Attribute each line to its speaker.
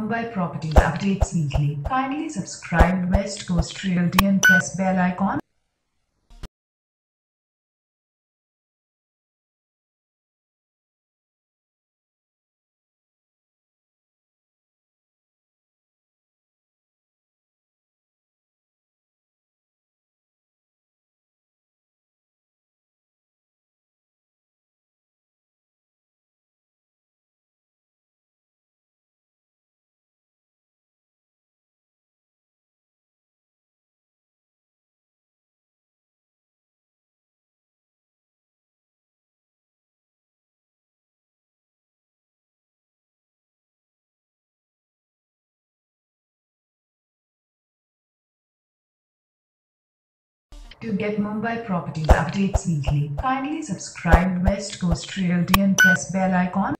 Speaker 1: Mumbai Properties updates weekly, kindly subscribe West Coast Realty and press bell icon. To get Mumbai Properties updates weekly, kindly subscribe West Coast Realty and press bell icon.